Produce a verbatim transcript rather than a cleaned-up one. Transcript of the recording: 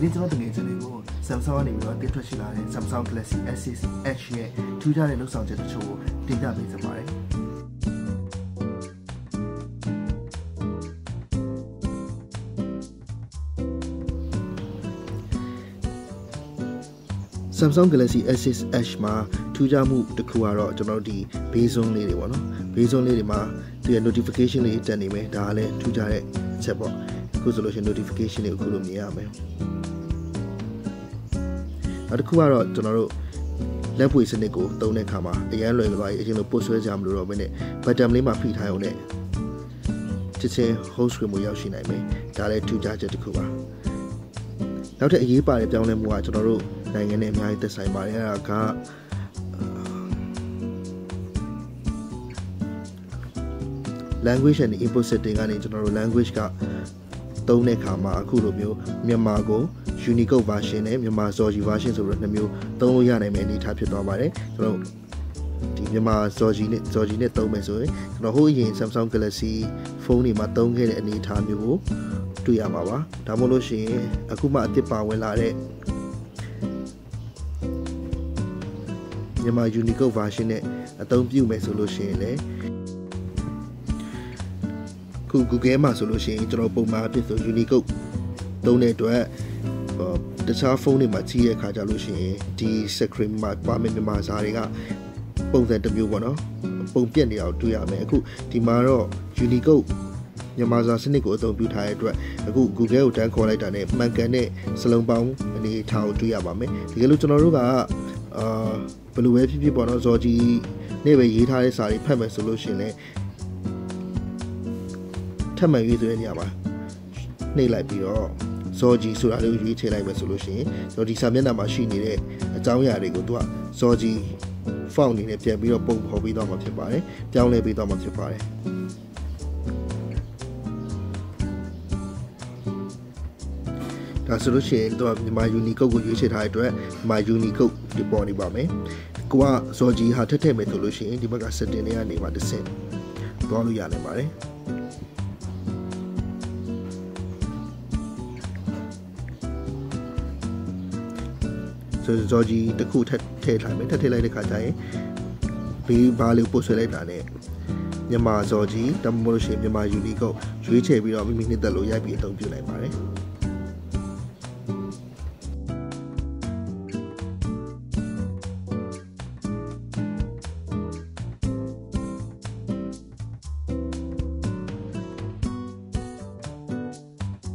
နေ့ကျွန်တော်တကယ်ချင်းလေးကို Samsung ကနေပြီးတော့တင်ထွက်ရှိလာတဲ့ Samsung Galaxy S six Edge ရဲ့ထူးခြားတဲ့လုပ်ဆောင်ချက်တချို့ကိုတင်ပြပေးချင်ပါတယ်Samsung Galaxy S six Edge မှာထူးခြားမှုတစ်ခုကတော့ကျွန်တော်တို့ဒီ base zone လေးတွေပေါ့နော် base zone လေးတွေမှာသူရဲ့ notification လေးတက်နေမယ်ဒါကလည်းထူးခြားတဲ့အချက်ပေါ့အခုဆိုလို့ရှိရင် notification လေးကိုအခုလိုမြင်ရမယ်နောက်တစ်ခုကတော့ကျွန်တော်တို့လက်ပွေစနစ်ကိုသုံးတဲ့အခါမှာအရန်လွယ်သွားရင်အရင်လိုပို့ဆွဲကြမလို့တော့ဘယ်နဲ့ button လေးမှာဖိထားရုံနဲ့ချက်ချင်း home screen ကိုရောက်ရှိနိုင်မယ်ဒါလည်းထူးခြားချက်တစ်ခုပါနောက်ထပ်အရေးပါတဲ့ပြောင်းလဲမှုကကျွန်တော်တို့နိုင်ငံနဲ့အများကြီးသက်ဆိုင်ပါတယ်အဲ့ဒါက language and input setting ကနေကျွန်တော်တို့ language ကသုံးတဲ့အခါမှာအခုလိုမျိုးမြန်မာကို Unicode version နဲ့မြန်မာ Zawgyi version ဆိုပြီးတော့နှစ်မျိုးသုံးလို့ရနိုင်မယ့်အနေအထားဖြစ်သွားပါတယ်ကျွန်တော်ဒီမြန်မာ Zawgyi နဲ့ Zawgyi နဲ့သုံးမယ်ဆိုရင်ကျွန်တော်ဟိုအရင် Samsung Galaxy ဖုန်းတွေမှာသုံးခဲ့တဲ့အနေအထားမျိုးကိုတွေ့ရမှာပါဒါမှမဟုတ်လို့ရှိရင်အခုမှအသစ်ပါဝင်လာတဲ့မြန်မာ Unicode version နဲ့အသုံးပြုမယ်ဆိုလို့ရှိရင်လည်းခု Google မှာဆိုလို့ရှိရင်ကျွန်တော်ပုံမှန်အဖြစ်ဆို Unicode သုံးတဲ့အတွက်တခြားဖုန်းတွေမှာကြီးရဲ့ခါကြလို့ရှိရင်ဒီ screen မှာပါမယ့်မြန်မာစာတွေကပုံစံတစ်မျိုးပေါ့နော်ပုံပြက်နေတာကိုတွေ့ရမယ်အခုဒီမှာတော့ Unicode မြန်မာစာစနစ်ကိုအသုံးပြုထားတဲ့အတွက်အခု Google ကိုတန်းခေါ်လိုက်တာနဲ့မှန်ကန်တဲ့စလုံးပေါင်းအနေအထားကိုတွေ့ရပါမယ်ဒီကလို့ကျွန်တော်တို့ကအာဘယ်လိုပဲဖြစ်ဖြစ်ပေါ့နော် Zawgyi နဲ့ပဲရေးထားတဲ့စာတွေဖတ်မယ်ဆိုလို့ရှိရင်လည်းထပ်မံရေးဆိုတဲ့နေရာမှာနှိပ်လိုက်ပြီးတော့ Zawgyi ဆိုတာလေးကိုရွေးချယ်လိုက်မယ်ဆိုလို့ရှိရင်ကျွန်တော်ဒီစာမျက်နှာမှာရှိနေတဲ့အကြောင်းအရာတွေကိုသူက Zawgyi font အနေနဲ့ပြန်ပြီးတော့ပုံဖော်ပေးသွားမှာဖြစ်ပါတယ်ပြောင်းလဲပေးသွားမှာဖြစ်ပါတယ်ဒါဆိုလို့ရှိရင်တော့မြန်မာ Unicode ကိုရွေးချယ်ထားတဲ့အတွက်မြန်မာ Unicode ဒီပေါ်နေပါမယ်ကိုက Zawgyi ဟာထက်ထည့်မယ်ဆိုလို့ရှိရင်ဒီဘက်က setting တွေကနေပါတစ်ဆင့်သွားလို့ရနိုင်ပါတယ်ဆိုတော့ Zawgyi တခုထပ်ထည့်ထားမယ်ထပ်ထည့်လိုက်တဲ့ခါကျရင်ဘေးဘားလေးပို့ဆွဲလိုက်တာနဲ့မြန်မာ Zawgyi တမလို့ရှိရင်မြန်မာ Unicode ရွေးချယ်ပြီးတော့မိမိနှစ်သက်လို့ရိုက်ပြီးအသုံးပြုနိုင်ပါတယ်